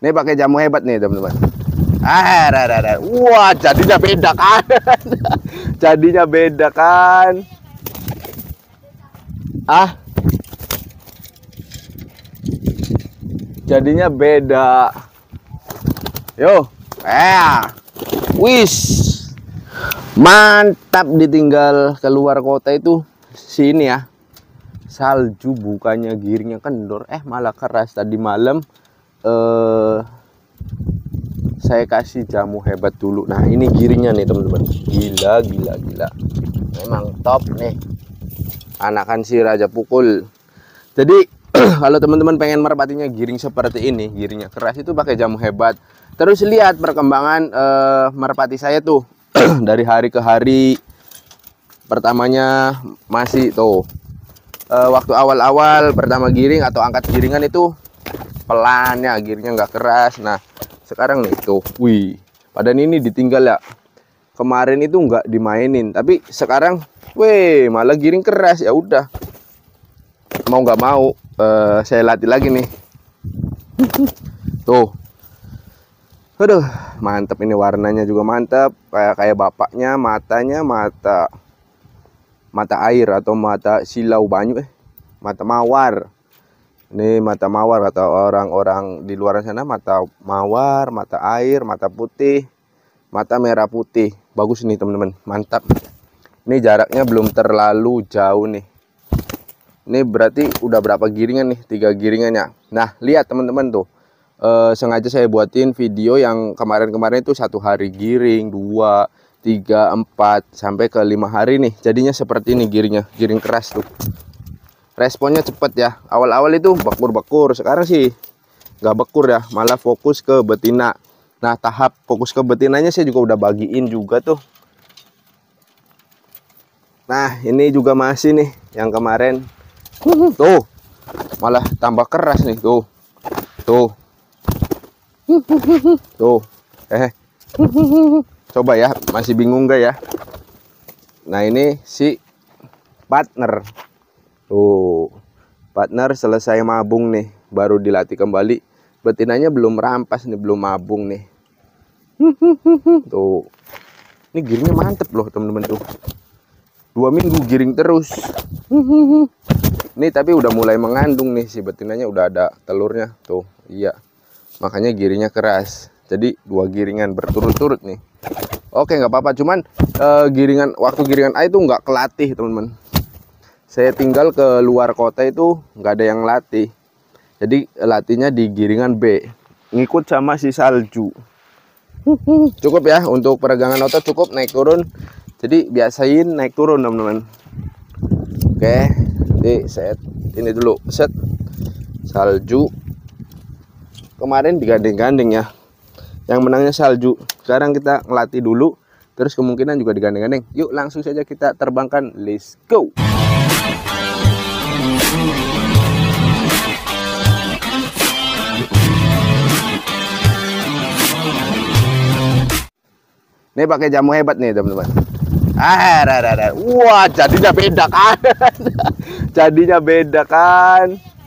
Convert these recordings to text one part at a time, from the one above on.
Nih pakai jamu hebat nih teman-teman. Wah, jadinya beda kan? Jadinya beda kan? Jadinya beda. Yo, wis, mantap. Ditinggal keluar kota itu sini ya. Salju bukannya giringnya kendor, malah keras. Tadi malam saya kasih jamu hebat dulu. Nah ini giringnya nih teman-teman. Gila. Memang top nih. Anakan si Raja Pukul. Jadi kalau teman-teman pengen merpatinya giring seperti ini, giringnya keras, itu pakai jamu hebat. Terus lihat perkembangan merpati saya tuh dari hari ke hari. Pertamanya masih tuh waktu awal-awal pertama giring atau angkat giringan itu pelan ya, giringnya nggak keras. Nah sekarang nih tuh, wih, padahal ini ditinggal ya. Kemarin itu nggak dimainin, tapi sekarang, wih, malah giring keras. Ya udah, mau nggak mau saya latih lagi nih. Tuh, aduh, mantap ini, warnanya juga mantap, kayak bapaknya. Matanya mata air atau mata silau banyu, mata mawar. Ini mata mawar kata orang-orang di luar sana, mata mawar, mata air, mata putih, mata merah putih. Bagus nih teman-teman, mantap. Ini jaraknya belum terlalu jauh nih. Ini berarti udah berapa giringan nih? 3 giringannya. Nah lihat teman-teman tuh, sengaja saya buatin video yang kemarin-kemarin itu 1 hari giring, 2, 3, 4 sampai ke 5 hari nih. Jadinya seperti ini giringnya, giring keras tuh. Responnya cepet ya. Awal-awal itu bekur-bekur, sekarang sih nggak bekur ya, malah fokus ke betina. Nah tahap fokus ke betinanya saya juga udah bagiin juga tuh. Nah ini juga masih nih yang kemarin. Tuh malah tambah keras nih. Tuh coba ya, masih bingung gak ya? Nah ini si partner. Tuh, partner selesai mabung nih, baru dilatih kembali. Betinanya belum rampas nih, belum mabung nih. Tuh, ini giringnya mantep loh teman-teman tuh. 2 minggu giring terus. Ini tapi udah mulai mengandung nih, si betinanya udah ada telurnya tuh. Iya, makanya giringnya keras. Jadi 2 giringan berturut-turut nih. Oke, nggak apa-apa. Cuman waktu giringan A itu nggak kelatih teman-teman. Saya tinggal ke luar kota itu nggak ada yang latih. Jadi latihnya di giringan B. Ngikut sama si Salju. Cukup ya untuk peregangan otot, cukup naik turun. Jadi biasain naik turun teman-teman. Oke, jadi set ini dulu, set Salju. Kemarin digandeng-gandeng ya. Yang menangnya Salju. Sekarang kita ngelatih dulu, terus kemungkinan juga digandeng-gandeng. Yuk langsung saja kita terbangkan. Let's go. Ini pakai jamu hebat nih teman-teman. Wah, jadinya beda kan? Jadinya beda kan?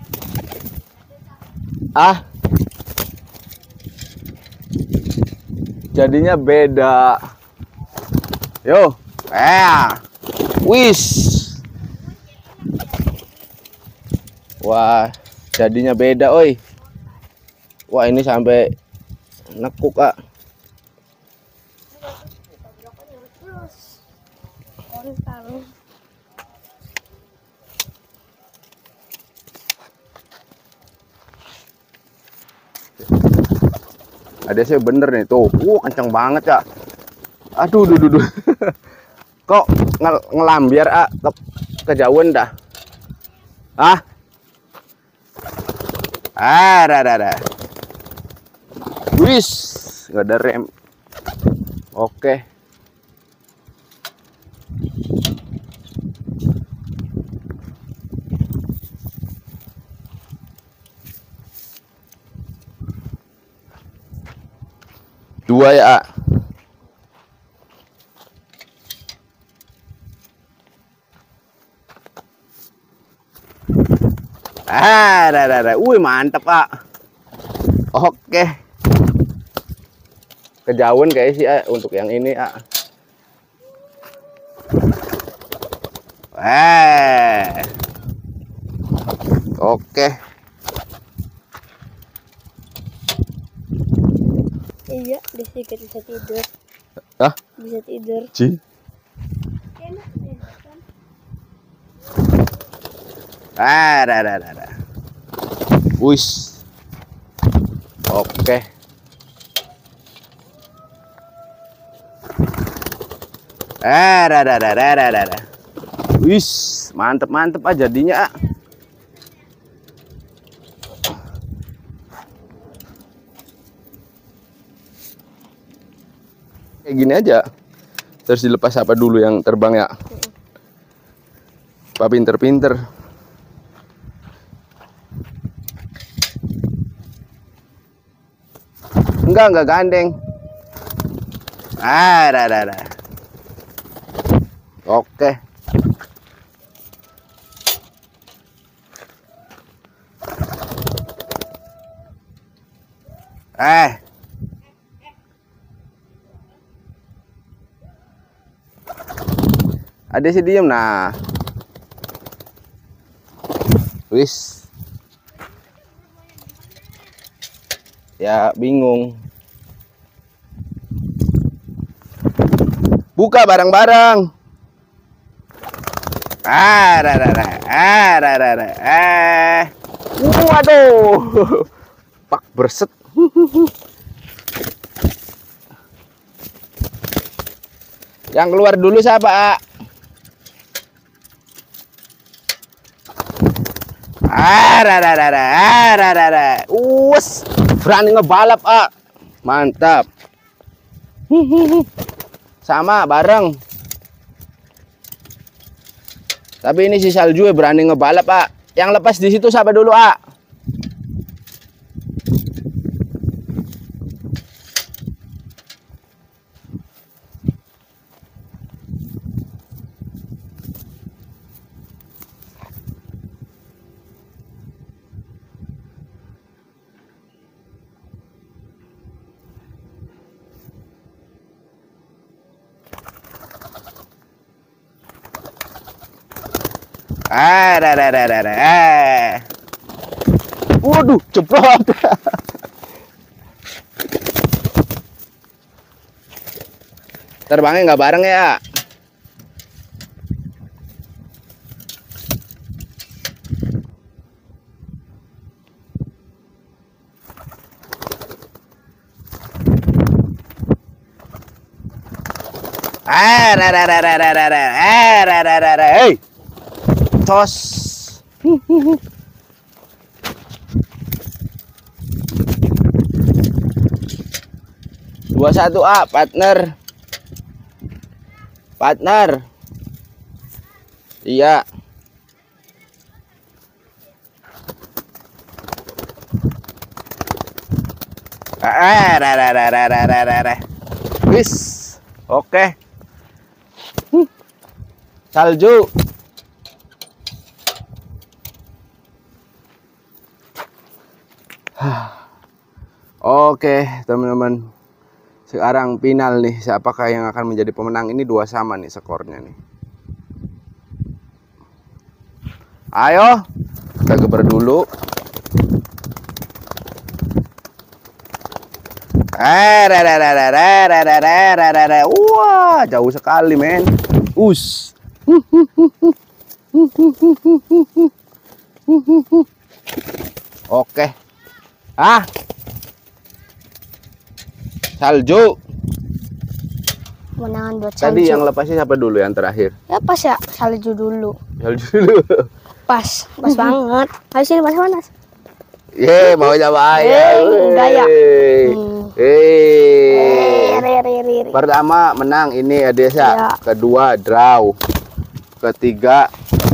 Jadinya beda. Yo, wis. Wah, jadinya beda, oi. Wah, ini sampai nekuk, Kak. Ada saya bener nih tuh. Kenceng banget ya. Aduh, kok ngelambiar kejauhan dah. Wis, nggak ada rem. Oke. Dua ya. Wih, mantap, Kak. Oke. kejauhan kayak sih untuk yang ini. Oke. Iya, sedikit bisa tidur. Hah? Bisa tidur. Ci. Enak deh, kan? Dah. Wis. Oke. Dah. Wis, mantep jadinya. Kayak gini aja. Terus dilepas apa dulu yang terbang ya? Pak pinter-pinter. Enggak gandeng. Dah. Oke. Ada sih diem nah. Wis. Ya bingung. Buka barang-barang. Waduh. Pak berset. Yang keluar dulu siapa, berani ngebalap, mantap. Sama bareng. Tapi ini si salju berani ngebalap, Yang lepas di situ siapa dulu, Waduh, cepat. Terbangnya nggak bareng ya. Hey. Tos. 21 partner. Iya. Wis. Oke. Salju. Oke, teman-teman. Sekarang final nih, siapakah yang akan menjadi pemenang? Ini 2-2 nih skornya nih. Ayo, kita geber dulu. Wah, jauh sekali, men. Oke. Salju. Kemenangan buat salju. Tadi yang lepasnya siapa dulu yang terakhir? Ya pas ya, salju dulu. Salju dulu. Pas banget. Ayo sini panas. Mau coba ya. Gaya. Pertama menang ini ya Desa. Ya. Kedua draw. Ketiga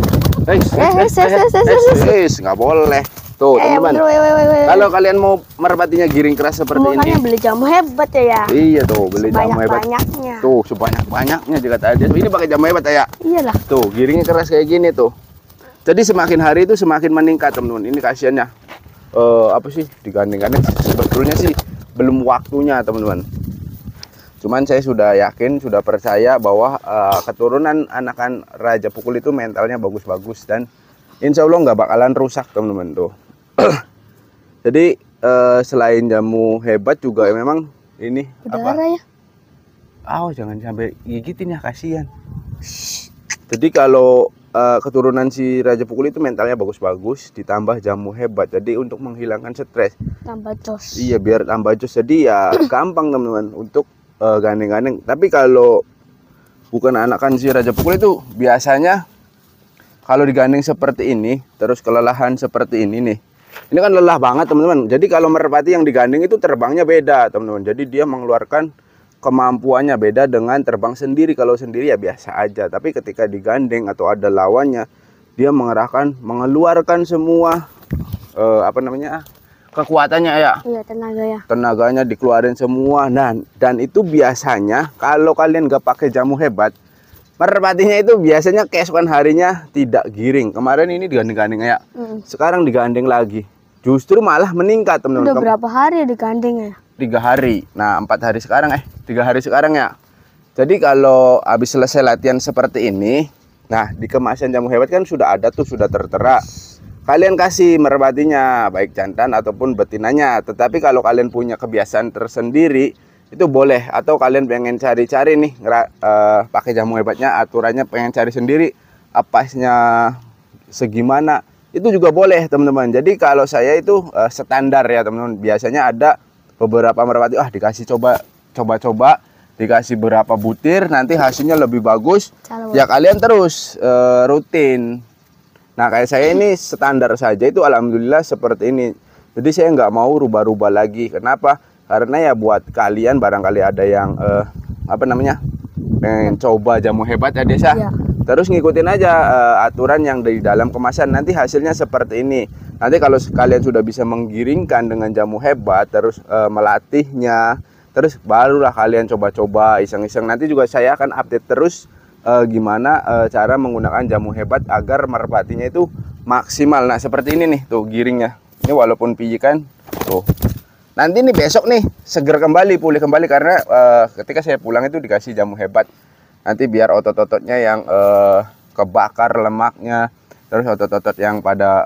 nggak boleh. Tuh teman-teman, kalau kalian mau merpatinya giring keras seperti ini, beli jamu hebat ya. Iya tuh, beli jamu hebat. Tuh sebanyak-banyaknya juga tadi. Ini pakai jamu hebat ya. Iyalah. Tuh giringnya keras kayak gini tuh. Jadi semakin hari itu semakin meningkat teman-teman. Ini kasihannya apa sih digandeng-gandeng? Sebetulnya sih belum waktunya teman-teman. Cuman saya sudah yakin, sudah percaya bahwa keturunan anakan Raja Pukul itu mentalnya bagus-bagus dan insya Allah nggak bakalan rusak teman-teman tuh. Jadi selain jamu hebat juga memang ini Udara ya. jangan sampai gigitin ya, kasihan. Jadi kalau keturunan si Raja Pukul itu mentalnya bagus-bagus ditambah jamu hebat. Jadi untuk menghilangkan stres. Tambah jos. Iya, biar tambah jos. Jadi ya gampang teman-teman untuk gandeng-gandeng. Tapi kalau bukan anakan si Raja Pukul itu biasanya kalau digandeng seperti ini, terus kelelahan seperti ini nih. Ini kan lelah banget teman-teman. Jadi kalau merpati yang digandeng itu terbangnya beda teman-teman. Jadi dia mengeluarkan kemampuannya beda dengan terbang sendiri. Kalau sendiri ya biasa aja. Tapi ketika digandeng atau ada lawannya, dia mengeluarkan semua kekuatannya ya. Iya, tenaga ya. Tenaganya dikeluarin semua. Nah, dan itu biasanya kalau kalian gak pakai jamu hebat, merpatinya itu biasanya keesokan harinya tidak giring. Kemarin ini digandeng-gandeng ya. Sekarang digandeng lagi. Justru malah meningkat teman-teman. Udah berapa hari digandeng ya? 3 hari. Nah, 4 hari sekarang 3 hari sekarang ya. Jadi kalau habis selesai latihan seperti ini, nah di kemasan jamu hebat kan sudah ada tuh, sudah tertera. Kalian kasih merpatinya baik jantan ataupun betinanya. Tetapi kalau kalian punya kebiasaan tersendiri itu boleh, atau kalian pengen cari-cari nih pakai jamu hebatnya, aturannya pengen cari sendiri apasnya segimana, itu juga boleh teman-teman. Jadi kalau saya itu standar ya teman-teman. Biasanya ada beberapa merpati dikasih coba-coba, dikasih berapa butir, nanti hasilnya lebih bagus. Ya kalian terus rutin. Nah kayak saya ini standar saja itu alhamdulillah seperti ini. Jadi saya nggak mau rubah-rubah lagi. Kenapa? Karena ya buat kalian barangkali ada yang pengen coba jamu hebat ya Desa. Ya. Terus ngikutin aja aturan yang di dalam kemasan, nanti hasilnya seperti ini. Nanti kalau kalian sudah bisa menggiringkan dengan jamu hebat, terus melatihnya, terus barulah kalian coba-coba iseng-iseng. Nanti juga saya akan update terus gimana cara menggunakan jamu hebat agar merpatinya itu maksimal. Nah seperti ini nih tuh giringnya. Ini walaupun pijikan tuh. Nanti nih besok nih seger kembali, pulih kembali karena ketika saya pulang itu dikasih jamu hebat. Nanti biar otot-ototnya yang kebakar lemaknya, terus otot-otot yang pada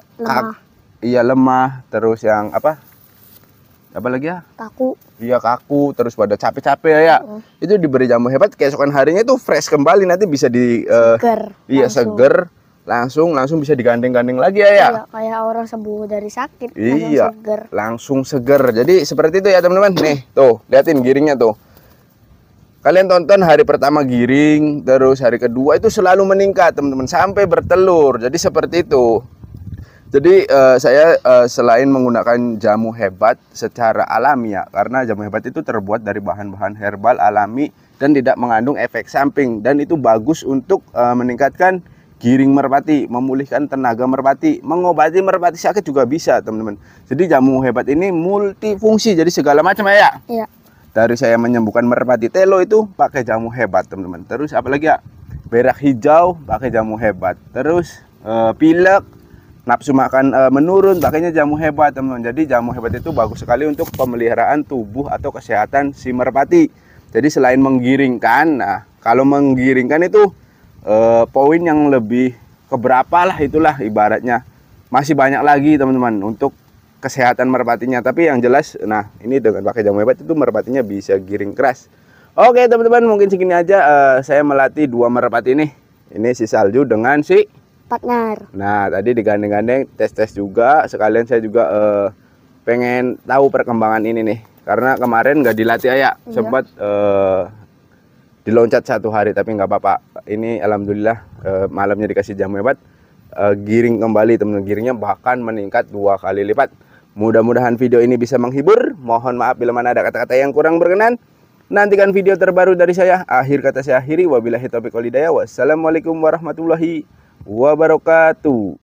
lemah, terus yang apa lagi ya? Kaku. Iya kaku, terus pada capek-capek ya. Itu diberi jamu hebat, keesokan harinya itu fresh kembali, nanti bisa seger. Iya langsung. Seger, langsung bisa digandeng-gandeng lagi ya. Iya, kayak orang sembuh dari sakit. Iya, langsung seger. Jadi seperti itu ya teman-teman. Nih, tuh, liatin giringnya tuh. Kalian tonton hari pertama giring, terus hari kedua itu selalu meningkat teman-teman sampai bertelur. Jadi seperti itu. Jadi saya selain menggunakan jamu hebat secara alami ya, karena jamu hebat itu terbuat dari bahan-bahan herbal alami dan tidak mengandung efek samping, dan itu bagus untuk meningkatkan giring merpati, memulihkan tenaga merpati, mengobati merpati sakit juga bisa teman-teman. Jadi jamu hebat ini multifungsi, jadi segala macam ya. Iya. Dari saya menyembuhkan merpati telo itu pakai jamu hebat teman-teman. Terus apalagi ya, berak hijau pakai jamu hebat. Terus pilek, nafsu makan menurun, pakainya jamu hebat teman-teman. Jadi jamu hebat itu bagus sekali untuk pemeliharaan tubuh atau kesehatan si merpati. Jadi selain menggiringkan, nah kalau menggiringkan itu poin yang lebih keberapa lah itulah ibaratnya. Masih banyak lagi teman-teman untuk kesehatan merpatinya. Tapi yang jelas, nah ini dengan pakai jamu hebat itu merpatinya bisa giring keras. Oke teman-teman, mungkin segini aja saya melatih 2 merpati ini. Ini si Salju dengan si partner. Nah tadi digandeng-gandeng, tes-tes juga. Sekalian saya juga pengen tahu perkembangan ini nih. Karena kemarin nggak dilatih ya, sempat diloncat 1 hari, tapi nggak apa-apa. Ini alhamdulillah malamnya dikasih jamu hebat, giring kembali teman-teman. Giringnya bahkan meningkat 2 kali lipat. Mudah-mudahan video ini bisa menghibur. Mohon maaf bila mana ada kata-kata yang kurang berkenan. Nantikan video terbaru dari saya. Akhir kata saya akhiri. Wabillahi taufiq wal hidayah. Wassalamualaikum warahmatullahi wabarakatuh.